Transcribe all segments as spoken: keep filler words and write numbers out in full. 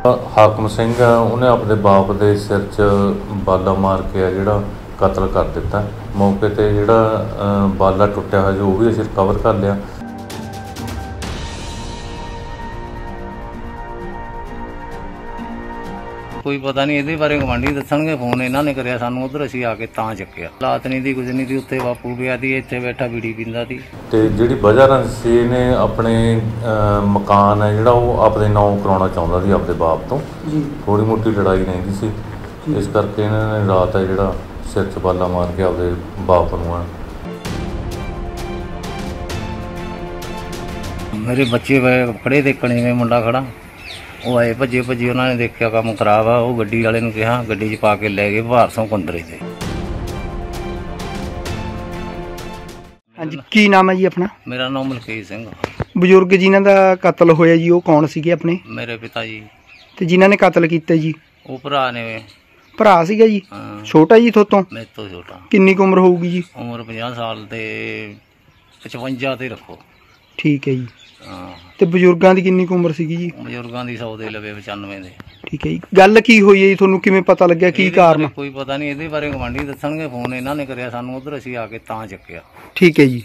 ਹਾਕਮ ਸਿੰਘ ਆ, ਉਹਨੇ ਆਪਣੇ ਬਾਪ ਦੇ ਸਿਰ 'ਚ ਬਾਲਾ ਮਾਰ ਕੇ ਆ ਜਿਹੜਾ ਕਤਲ ਕਰ ਦਿੱਤਾ। ਮੌਕੇ ਤੇ ਜਿਹੜਾ ਬਾਲਾ ਟੁੱਟਿਆ ਹੋਇਆ ਜੋ ਉਹ ਵੀ ਅਸੀਂ ਰਿਕਵਰ ਕਰ ਲਿਆ। कोई पता नहीं ये बारे गवांढी दसणगे, फोन इन्होंने कराया सानू, उधर असीं आके तां चुक्या। हालात नहीं दी कुछ नहीं थी, उत्ते बापू पिया दी, इत्थे बैठा बीड़ी पींदा दी। ते जिहड़ी वजह रंसी ने अपने मकान है जिहड़ा वो अपने नाम कराउणा चाहुंदा सी अपने बाप तो, थोड़ी मोटी लड़ाई रहिंदी सी, इस करके इन्होंने रात है जिहड़ा सिर च बाला मार के अपने बाप नूं। मेरे बच्चे खड़े देखने में मुंडा खड़ा, वो आए भजे भजे, उन्होंने देखा काम खराब आ, वो गड्डी वाले नूं कहा, गड्डी च पा के लै गए भारसों कुंदरे से। हाँ जी, की नाम है जी अपना? मेरा नाम मलकीत सिंह। बजुर्ग जिन्हां दा कतल होया जी वो कौन सीगे अपने? मेरे पिता जी। ते जिन्हां ने कतल कीता जी? वो भरा ने। भरा सीगा जी? हाँ। छोटा जी थोतों? मेरे तो छोटा। किन्नी क उम्र होगी जी? उम्र पचास साल ते पचवंजा ते रखो। ठीक है जी। हाँ। ते बजुर्गां दी किन्नी क उम्र सीगी जी? बजुर्गां दी सौ दे लवे पचानवे दे। ठीक है जी। गल की होई है जी, तुहानूं किवें पता लग्या, की कारण? कोई पता नहीं, ये बारे गवांढी दसणगे, फोन इन्होंने कराया सानू, उधर असीं आके तां चुक्या। ठीक है जी।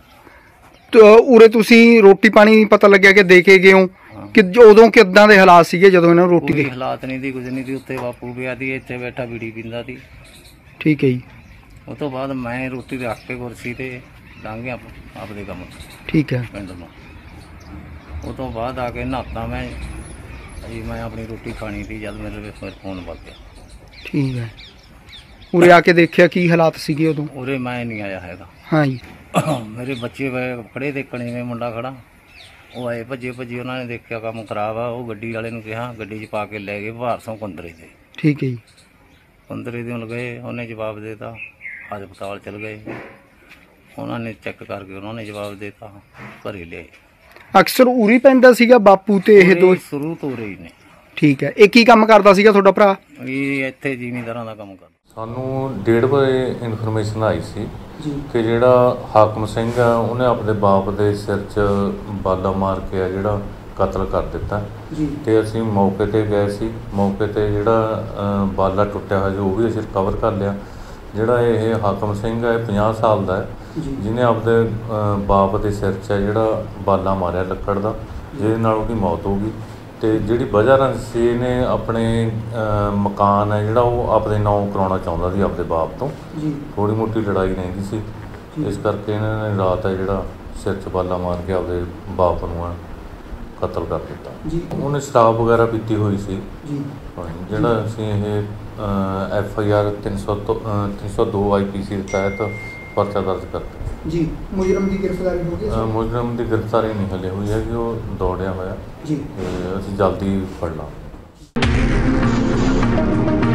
तो उरे तुसीं रोटी पानी पता लग्या कि दे के गए हो कि उदों किदां दे हालात सीगे जदों इन्हां नूं रोटी दे? हालात नहीं दी कुछ नहीं थी, उत्ते बापू पिया दी, इत्थे बैठा बीड़ी पींदा दी। ठीक है जी। उस तो बाद मैं रोटी रख के कुर्सी ते लंघ गया आपदे काम। ठीक है। पिंड नूं उस तो बाद आके नहाता मैं जी, मैं अपनी रोटी खानी थी, जब मेरे फिर फोन बज गया। ठीक है। उरे आके देखिया की हालात सीगे उदों? उरे मैं नहीं आया हैगा। हाँ जी। मेरे बच्चे खड़े देखने में मुंडा खड़ा, वो आए भजे भजे, उन्होंने देखा काम खराब आ, वो गड्डी वाले नूं कहा, गड्डी च पा के लै गए भारसों कुंदरे से। ठीक है जी। कुंदरे दे गए, उन्हें जवाब देता, हस्पताल चल गए, उन्होंने चेक करके उन्होंने जवाब देता, घरे ले। अक्सर उरी पैंदा सीगा बापू ते ਇਹ ਦੋ? शुरू तो उरे ही ने। ठीक है। ਇਹ ਕੀ ਕੰਮ ਕਰਦਾ ਸੀਗਾ ਤੁਹਾਡਾ ਭਰਾ? ਇਹ ਇੱਥੇ ਜ਼ਿਮੀਂਦਾਰਾਂ ਦਾ ਕੰਮ ਕਰਦਾ। ਸਾਨੂੰ ਡੇਢ ਵਜੇ ਇਨਫੋਰਮੇਸ਼ਨ ਆਈ ਸੀ ਕਿ ਜਿਹੜਾ ਹਾਕਮ ਸਿੰਘ ਆ ਉਹਨੇ ਆਪਣੇ ਬਾਪ ਦੇ ਸਿਰ 'ਚ ਬਾਲਾ ਮਾਰ ਕੇ ਆ ਜਿਹੜਾ ਕਤਲ ਕਰ ਦਿੱਤਾ। ਤੇ ਅਸੀਂ ਮੌਕੇ ਤੇ ਗਏ ਸੀ, ਮੌਕੇ ਤੇ ਜਿਹੜਾ ਬਾਲਾ ਟੁੱਟਿਆ ਹੋਇਆ ਜੋ ਉਹ ਵੀ ਅਸੀਂ ਰਿਕਵਰ ਕਰ ਲਿਆ। ਜਿਹੜਾ ਇਹ ਹਾਕਮ ਸਿੰਘ ਹੈ ਪੰਜਾਹ ਸਾਲ ਦਾ ਹੈ, ਜਿਹਨੇ ਆਪਣੇ ਬਾਪ ਦੇ ਸਿਰ 'ਚ ਜਿਹੜਾ ਬਾਲਾ ਮਾਰਿਆ ਲੱਕੜ ਦਾ, ਜਿਹਦੇ ਨਾਲ ਉਹਦੀ ਮੌਤ ਹੋ ਗਈ। ਤੇ ਜਿਹੜੀ ਵਜ੍ਹਾ ਰੰਸੀ ਨੇ ਆਪਣੇ ਮਕਾਨ ਹੈ ਜਿਹੜਾ ਉਹ ਆਪਣੇ ਨਾਮ ਕਰਾਉਣਾ ਚਾਹੁੰਦਾ ਸੀ ਆਪਣੇ ਬਾਪ ਤੋਂ, ਥੋੜੀ ਮੋਟੀ ਲੜਾਈ ਰਹਿੰਦੀ ਸੀ, ਇਸ ਕਰਕੇ ਇਹਨਾਂ ਨੇ ਰਾਤ ਹੈ ਜਿਹੜਾ ਸਿਰ 'ਚ ਬਾਲਾ ਮਾਰ ਕੇ ਆਪਣੇ ਬਾਪ ਨੂੰ ਕਤਲ ਕਰ ਦਿੱਤਾ। ਉਹਨੇ ਸ਼ਰਾਬ ਵਗੈਰਾ ਪੀਤੀ ਹੋਈ ਸੀ। ਜਿਹੜਾ ਅਸੀਂ ਇਹ ਐਫ ਆਈ ਆਰ ਤਿੰਨ ਸੌ ਤਿੰਨ ਸੌ ਦੋ ਆਈ ਪੀ ਸੀ ਦੇ ਤਹਿਤ ਪਰਚਾ ਦਰਜ ਕਰਤਾ ਜੀ। ਮੁਜਰਮ ਦੀ ਗ੍ਰਿਫਤਾਰੀ ਹੋ ਗਈ? ਮੁਜਰਮ ਦੀ ਗ੍ਰਿਫਤਾਰੀ ਨਹੀਂ ਹਲੇ ਹੋਈ ਹੈ ਕਿ ਉਹ ਦੌੜਿਆ ਹੋਇਆ ਜੀ, ਅਸੀਂ ਜਲਦੀ ਫੜ ਲਾਂਗੇ।